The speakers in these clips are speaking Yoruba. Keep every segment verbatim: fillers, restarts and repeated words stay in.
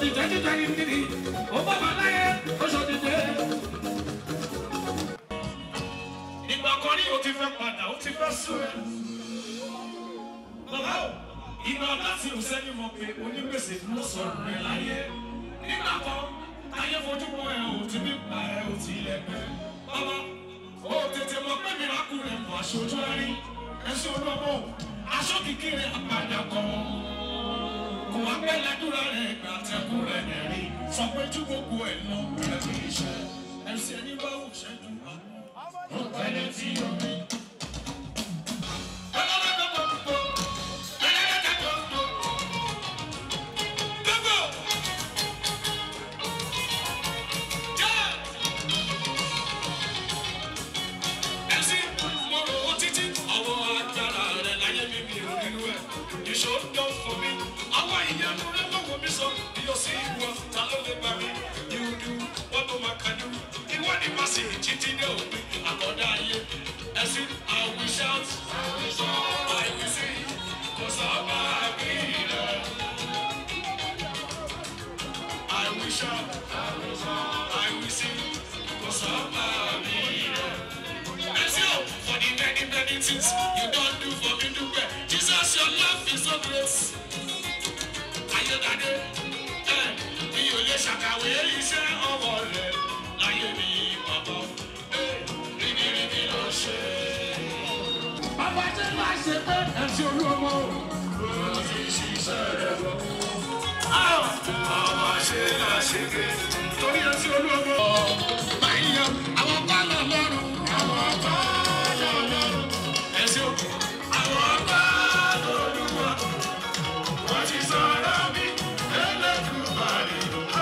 Oṣòdì twenty twenty three, ó bá wà láyé, Oṣòdì dé. Ìgbà kan ní o ti fẹ́ padà, o ti fẹ́ sùn ẹ́. Bàbá o, ìgbà láti òsẹ́ni mọ̀ pé onígbèsè ló sọ̀rọ̀ rẹ̀ láyé. Nígbà kan, ayé fojú mọ́ ẹ ò ti bí pa ẹ ò ti lẹ́gbẹ́. Bàbá, o tètè mọ̀ pé mi rákù rẹ̀ mọ̀ aṣojú ẹ̀rí. Ẹ̀sùn olóbó, aṣọ kìkìrì àpàdà kan. Kò wá pẹ́ lẹ́dúrà rẹ̀ ìgbà tẹ̀kù rẹ̀ nẹ̀rí. Sọ pé tí gbogbo ẹ̀ lọ rẹ̀ fi iṣẹ́. Ẹ̀sìn ẹni bá wù ṣẹ́jú àwọn. Ó pẹ́lẹ́ tí omi. I will shout, I will shout, I will sing, 'cause I'm happy there. I will shout, I will shout, I will sing, 'cause I'm happy there. Let's go for the many, many things you don't do for me to pay. Jesus, your love is so great. Are you that day? Eh, you let Shakawe, you say, oh, well, now you be Papa. Eh, really, really, no shame. Bàbá ṣe máa ṣe pé ẹ̀sìn olúọmọ ó ti ṣiṣẹ́ rẹ̀ bọ̀. Bàbá ṣe máa ṣe pé torí ẹ̀sìn olúọmọ. Máa ń yan àwọn bálọ̀ lọ́rùn, àwọn bálọ̀ lọ́rùn. Ẹ̀sìn òkú, àwọn bálọ̀ olúwa. Wọ́n ti sọ̀rọ̀ mi, Ẹlẹ́dùmarè.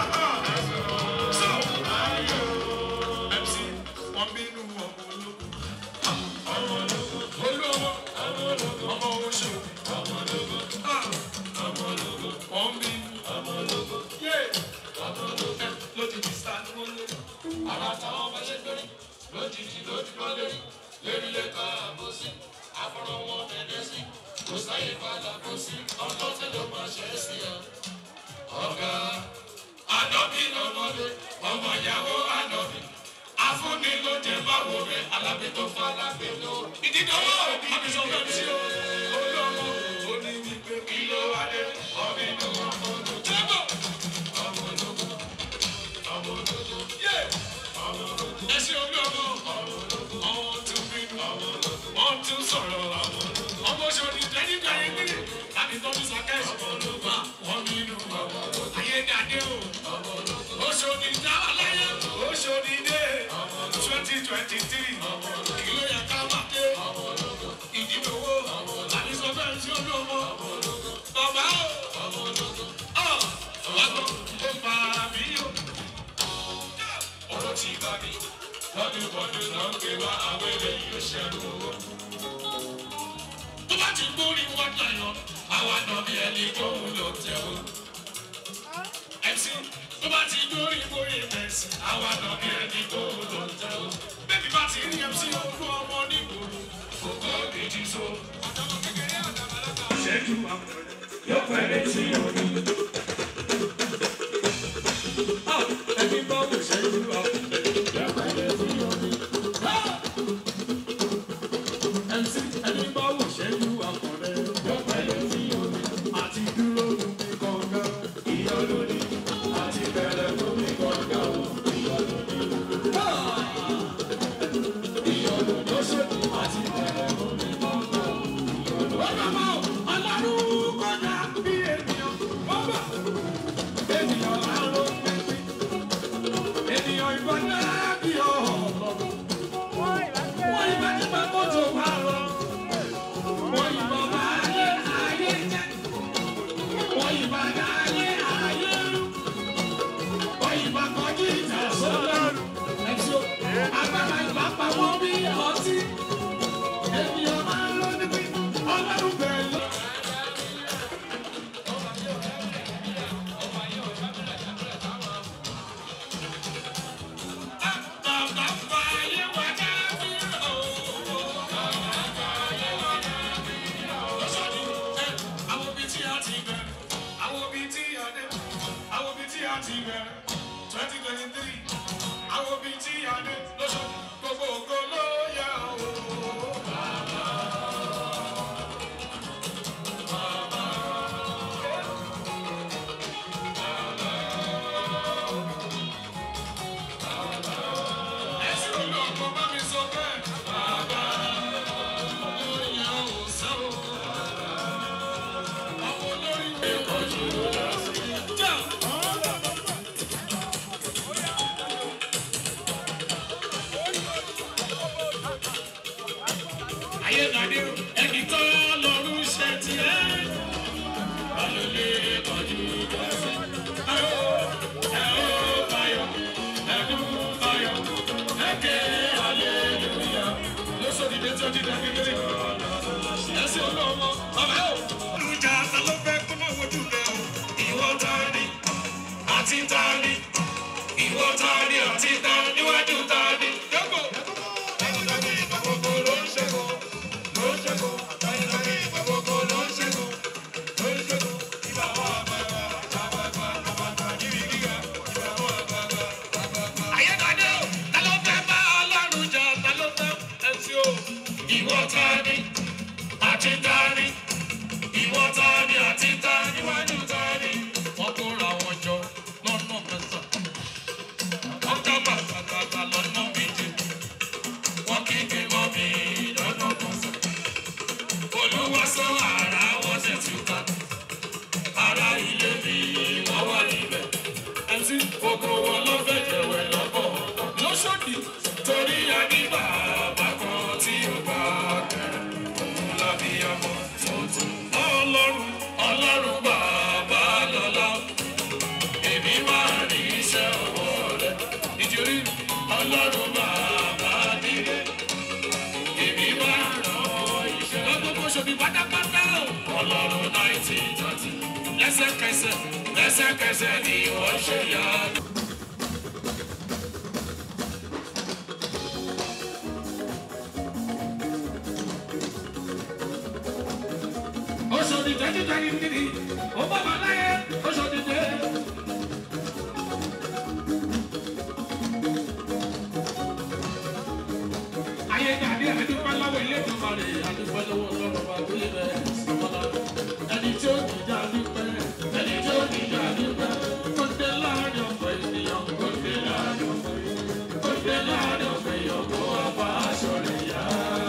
Sọ ayọ̀ M C wọ́n bínú ọmọ ológun. Ọmọ ológun. Ọmọ oṣù, ọmọ ológo, ọmọ ológo, wọ́n bí ọmọ ológo, yé ọmọ ológo, lójijì sáà ni wọ́n lórí. Ara táwọn bá ṣe lórí, lójijì lójú bá lórí, lérí lẹ́ka àbòsí, àfọ̀rọ̀ wọn tẹ̀lé sí, kò sáyé padà kó sí, ọ̀nà tí ló máa ṣe é sí ọ. Ọ̀gá àdọ́bí lọ́mọdé, ọmọ ìyàwó àdọ́bí. Afúnni ló jẹ báwo rẹ̀ alábí tó fa alábí ló. Ìdídọ́wọ́ àbísọ̀ fẹ́ mi sí o. Olówó oní wípé kí ló wá dé. Ọmọ inú ọmọ ológo. Tẹ́gbọ̀. Ọmọ ológo. Ọmọ ológo. Yé. Ọmọ ológo. Ẹṣin orí ọmọ. Ọmọ ológo. Ọmọ tún bínú. Ọmọ ológo. Wọ́n tún sọ̀rọ̀. Ọmọ ológo. Ọmọ oṣooṣi lẹ́yìn gbàyè gbìyì. Láti tọ́jú sàkẹ́sì. Ọmọ ológo. Wọ́n bínú. Ọmọ ológo. Ayé dàdé o. Ọmọ ológo. Oṣooṣi dáwà láyé. Oṣooṣi dé. twenty twenty-three, kí ló yẹ ká máa dé? Ìdíbò wo? Àbí sọ bẹ́ẹ̀ tí ó lówó? Bàbá o! Ọ̀ wá gbọ́, ó fara mi yó. Ọ̀rọ̀ ti bá mi, bọ́dúbọ́dú náà ń gbé wá àwọn eléyìí ó ṣẹ́nu owó. Tó bá ti gbórí wọ́n dàyọ̀, àwa nà bí ẹni tó ń lò tẹ̀wọ́. M C tó bá ti dórí bóyá ẹ̀sì àwa náà bí ẹni tó lọ tẹ́ o. Bébí bá ti rí M C olú ọmọ nígboro kòkó kejì so. Ṣẹ́jú yóò pẹ̀lẹ́ sí òní. Ẹni bá wò ṣẹ́jú yóò pẹ̀lẹ́ sí òní. M C ẹni bá wò ṣẹ́jú àkọlẹ̀ yóò pẹ̀lẹ́ sí òní. Àti dúró ní kọ̀ọ̀kan ìyá lórí. Ọlọ́run kọjá bí ènìyàn, bàbá. bẹ̀rẹ̀ twenty twenty three àwọn bíi tí adé lọ́sọ̀ gbogbo ògo ló yẹ o. Bàbá bàbá bàbá bàbá ẹ̀sìn olóògbé bá mi sọ bẹ́ẹ̀. Bàbá ló yẹ o sẹ́wọ̀n. Àwọn olórí mi kò jù lọ sí i. Ayédàdé ẹni tó lọ́rùn ṣe tiẹ̀. Balùwẹ̀ kọjú lọ sí i. Ẹ ó ẹ ó fayọ̀ ẹ̀dùn fayọ̀ ẹ̀kẹ́ aleluya. Lọ́sọ̀dì dé tí ó di dàbí lórí. Ẹ̀sìn olóòmọ ọ̀bẹ ò. Olùjà ta ló fẹ́ kó máa wojú rẹ̀ o. Ìwọ ta ni àti ta ni. Ìwọ ta ni àti ta níwájú ta ni. Yọ̀gbọ̀. Ẹni tó ní ìgbà gbogbo ló ń ṣe kó. Ló ń ṣe kó. Ẹni tó ní ìgbà gbogbo ló ń ṣe kó. Ló ń ṣe kó. Ìbá wọn àgbàgbà àgbàgbà àgbàgbà níbi gíga. Ìbá wọn àgbàgbà àgbàgbà. Ayédàdé o, ta ló fẹ́ bá Ọlọ́run jà? Ta ló fẹ́ ẹtí o? Ìwọ ta ni àti ta ni. Ìwọ ta ni àti ta níwájú ta ni. Wọ́n kóra wọn jọ lọ́nà mẹ́sàn-án. Wọ́n ká bàtàbàtà lọ́nà méje. Wọ́n kígbe mọ́ mi lọ́nà kọ̀ọ̀sán. Olúwa sọ ara wọn ṣe túká. Ara ilé mi wọ́n wà níbẹ̀. Ẹtí gbogbo wọn ló fẹ́ jẹ̀wẹ̀ lọ́kọ̀ lọ́sọ̀dì. Torí a ní bàbá kan tí ó bá kẹrẹ̀. Òun lábíyamọ tuntun. Ọlọ́run Ọlọ́run bàbá lọ́lá. Èmi máa rí iṣẹ́ ọwọ́ rẹ̀. Nítorí Ọlọ́run bàbá nílé. Èmi máa rán iṣẹ́. Lọ́gbọ́gbọ́ ṣòbí pátápátá o. Ọlọ́run nineteen thirty. Lẹ́sẹ̀kẹsẹ̀ lẹ́sẹ̀kẹsẹ̀ ni wọ́n ṣe yá. Oṣòdì twenty twenty three ó bá wà láyé Oṣòdì dé. Ayédàdé àdúpẹ́ lọ́wọ́ ilé ìjọba rẹ̀ àdúpẹ́ lọ́wọ́ ọlọ́run wa tó yẹ bẹ́ẹ̀ sọ́mọ́lá. Ẹni tí ó níjà dúpẹ́ ẹni tí ó níjà dúpẹ́ kó dé láàrin ọ̀pọ̀ ènìyàn kó dé láàrin ọ̀pọ̀ ènìyàn kó dé láàrin ọ̀pọ̀ ènìyàn kó wá bá aṣọ rẹ̀ yá.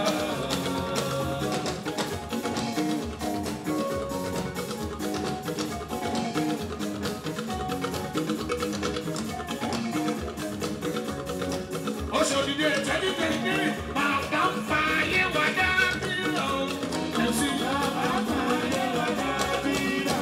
Oṣòdì dé twenty twenty three bàbá ń fa ayé wa dá bí lọ. Ẹ̀sìn bàbá ń fa ayé wa dá bí lọ.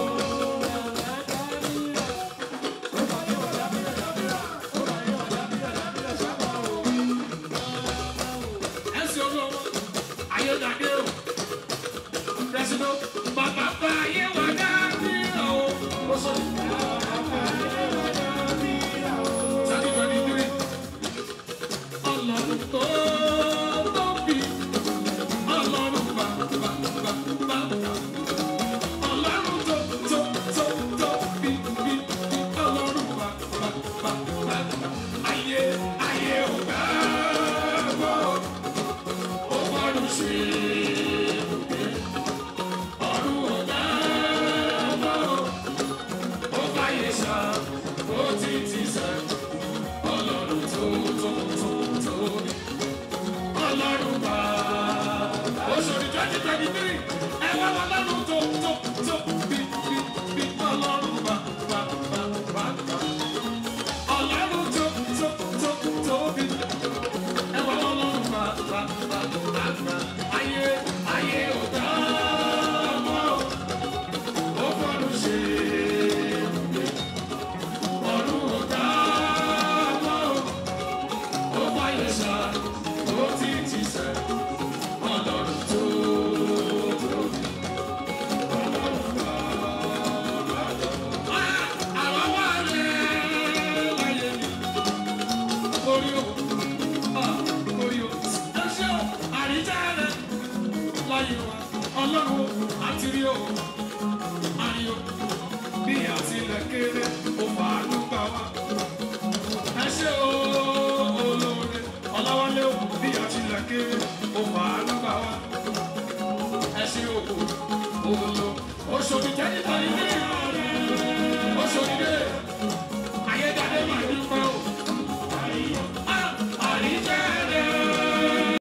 Ẹ̀sìn olówó Ayédàdé o. Pẹ̀sìdò bàbá ń fa ayé wa dá bí lọ. Oṣòdì bàbá ń fa ayé wa dá bí lọ. twenty twenty three. Ọlọ́run tó tóbi, Ọlọ́run bá bá bá bá bá. Ọlọ́run tó tó tó tóbi bí Ọlọ́run bá bá bá bá. Ayé ayé ò gbà wọ́, ó fọ́rùn ṣe ibùgbé. Ọ̀run ò gbà wọ́, ó fàyè ṣá, ó ti ti sẹ́. Ọlọ́run tó tó tó tóbi. Ọlọ́run bá Oṣòdì twenty twenty three ẹ wá Ọlọ́run tó tó tó bí bí bí Ọlọ́run bá bá bá bá bá. Ọlọ́run tó tó tó tóbi ẹ wá Ọlọ́run bá bá bá bá bá. Ayé ayé ò dá mọ́ ó fọ́rùn ṣe ibùgbé. Ọ̀run ò dá mọ́ ó fàyè ṣá ó ti ti sẹ́. Ọlọ́run tó tóbi. Ọlọ́run bá bá bá. Àwọn wà rẹ̀ láyé mi. Orí o, orí o. Ẹ ṣe o, àríjà rẹ̀ láyé wa. Ọlọ́run àti rí o, àrí o. Bí àtìlẹ̀ kéré, ó fà á dúpẹ́. bí a ti là ké ó fà á lọ́gbà wá. ẹ̀sìn òkú òun lọ oṣù tí tẹ́lifà ní ìlú.